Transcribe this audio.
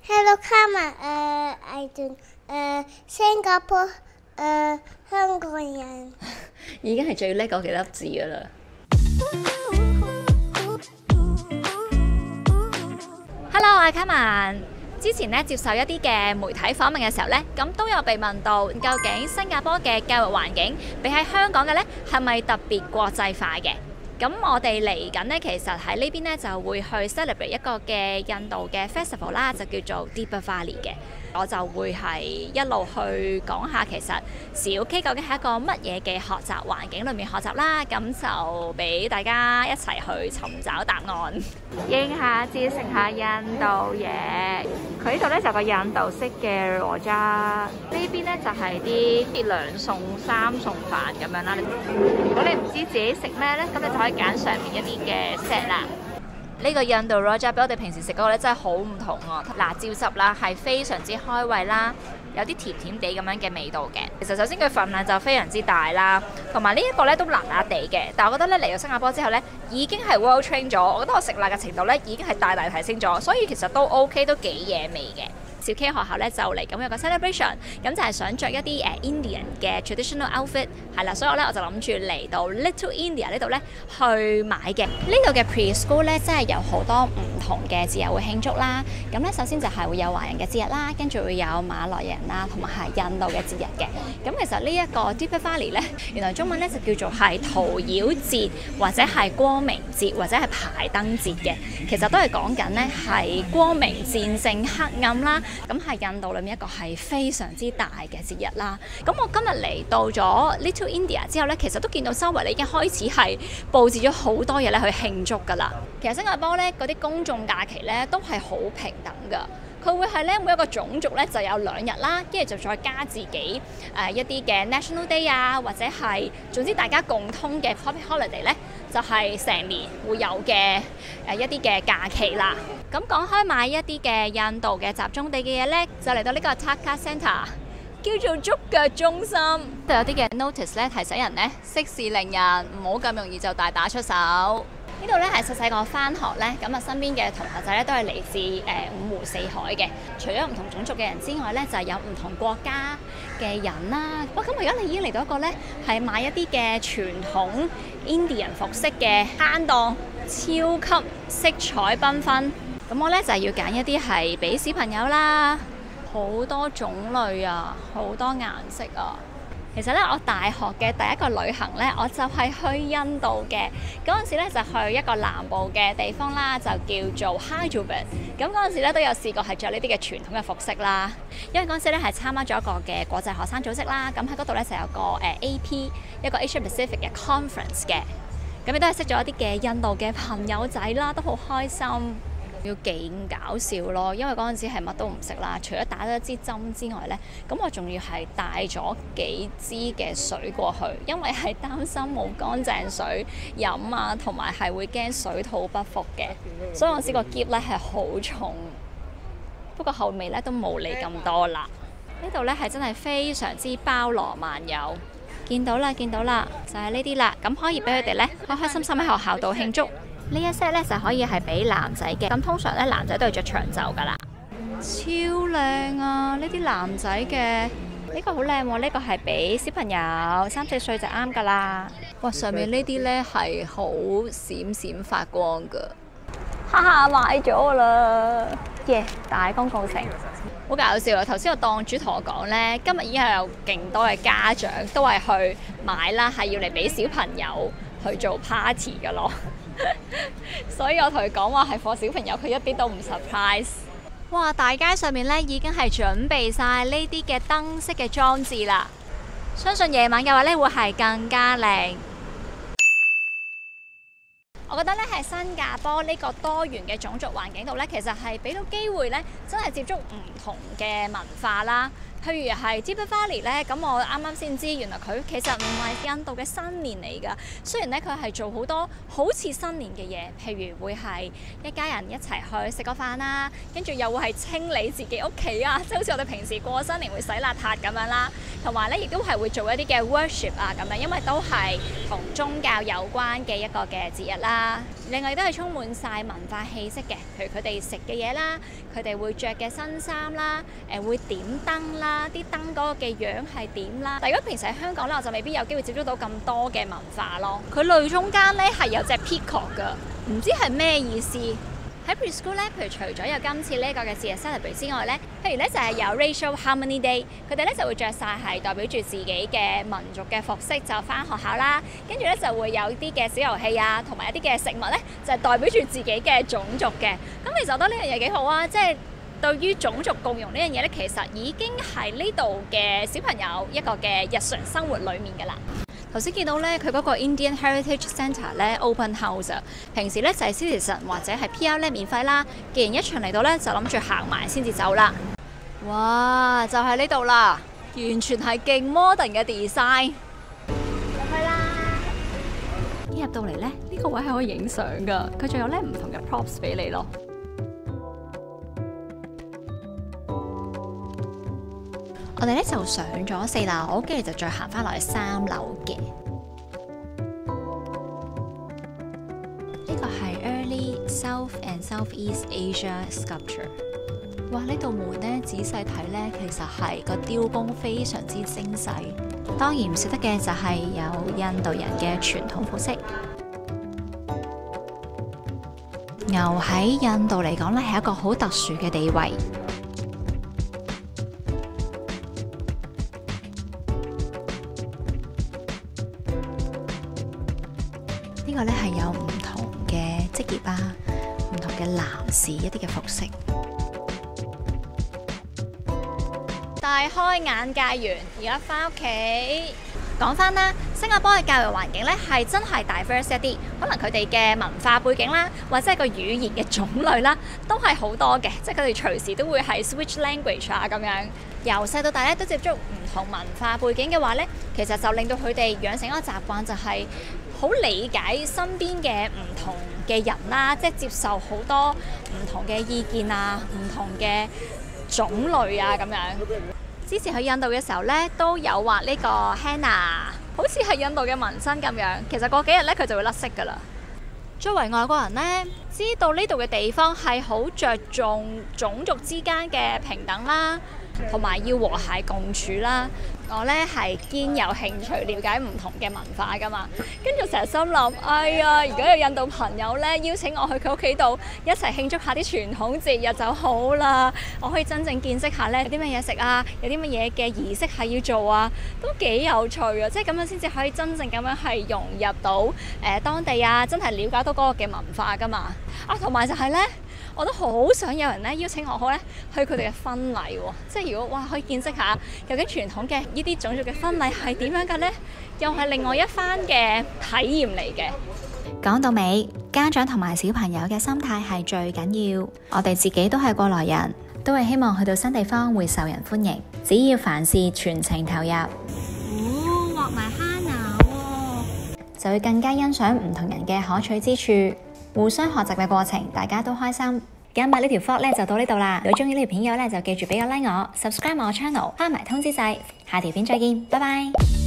Hello, Carmen. I do. 新加坡香港人已經係最叻嗰幾粒字㗎啦。Hello， 我係 Carmen。之前咧接受一啲嘅媒體訪問嘅時候咧，咁都有被問到究竟新加坡嘅教育環境比喺香港嘅咧係咪特別國際化嘅？咁我哋嚟緊呢，其實喺呢邊呢就會去 celebrate 一個嘅印度嘅 festival 啦，就叫做 Deepavali 嘅。我就會係一路去講下其實小 K 究竟係一個乜嘢嘅學習環境裏面學習啦，咁就俾大家一齊去尋找答案。影下節食下印度嘢，佢呢度呢就個印度式嘅羅渣，呢邊呢就係啲2餸3餸飯咁樣啦。如果你唔知自己食咩呢，咁你就可以揀上面一啲嘅 set 啦。呢個印度羅渣比我哋平時食嗰個咧真係好唔同啊！辣椒汁啦係非常之開胃啦，有啲甜甜地咁樣嘅味道嘅。其實首先佢份量就非常之大啦，同埋呢一個咧都辣辣地嘅。但係我覺得咧嚟到新加坡之後咧已經係 well train 咗，我覺得我食辣嘅程度咧已經係大大提升咗，所以其實都 OK， 都幾惹味嘅。小 K 學校咧就嚟咁有個 celebration， 咁就係想着一啲Indian 嘅 traditional outfit 係啦，所以我就諗住嚟到 Little India 呢度咧去買嘅。呢度嘅 preschool 咧真係有好多唔同嘅節日會慶祝啦。咁咧首先就係會有華人嘅節日啦，跟住會有馬來人啦，同埋係印度嘅節日嘅。咁其實呢一個 Deepavali 咧，原來中文咧就叫做係屠妖節，或者係光明節，或者係排燈節嘅。其實都係講緊咧係光明戰勝黑暗啦。咁係印度裏面一個係非常之大嘅節日啦。咁我今日嚟到咗 Little India 之後呢，其實都見到周圍咧已經開始係佈置咗好多嘢咧去慶祝㗎啦。其實新加坡呢嗰啲公眾假期呢都係好平等㗎。佢會係咧每一個種族咧就有2日啦，跟住就再加自己一啲嘅 National Day 啊，或者係總之大家共通嘅 Public Holiday 咧，就係成年會有嘅一啲嘅假期啦。咁講開買一啲嘅印度嘅集中地嘅嘢咧，就嚟到呢個 Taka Centre， 叫做觸腳中心。都有啲嘅 notice 咧提醒人咧息事寧人，唔好咁容易就大打出手。呢度咧係細個返學咧，咁啊身邊嘅同學仔咧都係嚟自5湖4海嘅。除咗唔同種族嘅人之外咧，就係有唔同國家嘅人啦。哇！咁而家你已經嚟到一個咧係買一啲嘅傳統 Indian 服飾嘅攤檔，超級色彩繽紛。咁我咧就係要揀一啲係俾小朋友啦，好多種類啊，好多顏色啊。其實咧，我大學嘅第一個旅行咧，我就係去印度嘅。嗰陣時咧就去一個南部嘅地方啦，就叫做 Hyderabad。咁嗰陣時咧都有試過係着呢啲嘅傳統嘅服飾啦。因為嗰陣時咧係參加咗一個嘅國際學生組織啦，咁喺嗰度咧就有個AP 一個 Asia Pacific 嘅 conference 嘅。咁亦都係識咗一啲嘅印度嘅朋友仔啦，都好開心。要幾搞笑咯，因為嗰陣時係乜都唔識啦，除咗打咗一支針之外呢，咁我仲要係帶咗幾支嘅水過去，因為係擔心冇乾淨水飲啊，同埋係會驚水土不服嘅，所以我試個篋呢係好重，不過後尾呢都冇理咁多啦。呢度呢係真係非常之包羅萬有，見到啦，見到啦，就係呢啲啦，咁可以俾佢哋呢開開心心喺學校度慶祝。呢一 set 咧就可以係俾男仔嘅，咁通常咧男仔都係着長袖噶啦，超靚啊！呢啲男仔嘅呢個好靚喎，呢個係俾小朋友3、4歲就啱噶啦。哇，上面呢啲咧係好閃閃發光噶，哈哈買咗啦！耶，大功告成，好搞笑啊！頭先個檔主同我講咧，今日已經係有勁多嘅家長都係去買啦，係要嚟俾小朋友去做 party 噶咯。所以我同佢講話係 for 小朋友，佢一啲都唔 surprise。哇！大街上面咧已經係準備晒呢啲嘅燈飾嘅裝置啦，相信夜晚嘅話咧會係更加靚。我覺得咧喺新加坡呢個多元嘅種族環境度咧，其實係俾到機會咧，真係接觸唔同嘅文化啦。譬如係 Deepavali 咧，咁我啱啱先知，原來佢其實唔係印度嘅新年嚟㗎。雖然咧佢係做好多好似新年嘅嘢，譬如會係一家人一齊去食個飯啦，跟住又會係清理自己屋企啊，即係好似我哋平時過新年會洗邋遢咁樣啦。同埋咧，亦都係會做一啲嘅 worship 啊咁樣，因為都係同宗教有關嘅一個嘅節日啦。 啦。另外都係充滿晒文化氣息嘅，譬如佢哋食嘅嘢啦，佢哋會着嘅新衫啦，會點燈啦，啲燈嗰個嘅樣係點啦。但如果平時喺香港咧，我就未必有機會接觸到咁多嘅文化咯。佢類中間咧係有隻 peacock 噶，唔知係咩意思。喺 preschool 咧，譬如除咗有今次呢個嘅節日 celebrate 之外咧，譬如咧就係有 Racial Harmony Day，佢哋咧就會着晒係代表住自己嘅民族嘅服飾就返學校啦，跟住咧就會有啲嘅小遊戲啊，同埋一啲嘅食物咧就係代表住自己嘅種族嘅。咁其實我覺得呢樣嘢幾好啊，即係對於種族共融呢樣嘢咧，其實已經係呢度嘅小朋友一個嘅日常生活裡面㗎啦。頭先見到咧，佢嗰個 Indian Heritage Centre 咧 Open House 啊，平時咧就係 Citizen 或者係 PR 咧免費啦。既然一場嚟到咧，就諗住行埋先至走啦。哇！就係呢度啦，完全係勁 modern 嘅 design。入去啦！一入到嚟咧，呢個位係可以影相㗎，佢仲有咧唔同嘅 props 俾你咯。我哋咧就上咗4樓，跟住就再行翻落去3樓嘅。呢個係 Early South and Southeast Asia Sculpture。哇！呢道門咧仔細睇咧，其實係個雕工非常之精細。當然唔少得嘅就係有印度人嘅傳統服飾。牛喺印度嚟講咧係一個好特殊嘅地位。呢個咧係有唔同嘅職業啊，唔同嘅男士一啲嘅服飾。大開眼界完，而家翻屋企講翻啦。新加坡嘅教育環境咧係真係 diverse 一啲，可能佢哋嘅文化背景啦，或者係個語言嘅種類啦，都係好多嘅，即係佢哋隨時都會係 switch language 啊咁樣。由細到大咧都接觸唔同文化背景嘅話咧，其實就令到佢哋養成一個習慣，就係好理解身邊嘅唔同嘅人啦，即係接受好多唔同嘅意見啊，唔同嘅種類啊咁樣。之前去印度嘅時候咧，都有畫呢個 henna， 好似係印度嘅紋身咁樣。其實過幾日咧，佢就會甩色㗎啦。作為外國人咧，知道呢度嘅地方係好着重種族之間嘅平等啦，同埋要和諧共處啦。我咧係堅有興趣了解唔同嘅文化噶嘛，跟住成日心諗，哎呀，如果有印度朋友咧邀請我去佢屋企度一齊慶祝下啲傳統節日就好啦，我可以真正見識下咧有啲乜嘢食啊，有啲乜嘢嘅儀式係要做啊，都幾有趣啊！即係咁樣先至可以真正咁樣係融入到當地啊，真係了解到嗰個嘅文化噶嘛。啊，同埋就係咧，我都好想有人咧邀請我咧去佢哋嘅婚禮喎，即係如果哇可以見識下究竟傳統嘅呢啲種族嘅婚禮係點樣嘅呢？又係另外一番嘅體驗嚟嘅。講到尾，家長同埋小朋友嘅心態係最緊要。我哋自己都係過來人，都係希望去到新地方會受人歡迎。只要凡事全程投入，畫埋henna喎，就會更加欣賞唔同人嘅可取之處，互相學習嘅過程，大家都開心。今日呢條 vlog 咧就到呢度啦。如果中意呢條片嘅話咧，就記住俾個 like 我 ，subscribe 我 channel， 開埋通知掣。下條片再見，拜拜。